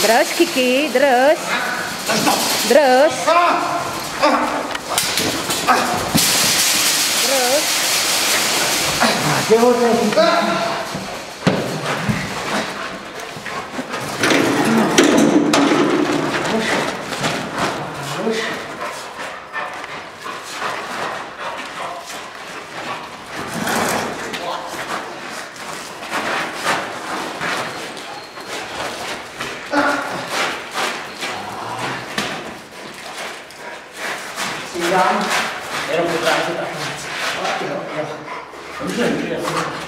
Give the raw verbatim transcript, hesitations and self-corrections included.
Drž, Kiki, drž. Drž. Drž. Jenom potrážet a konec. Jo, jo. Dobře, dobře.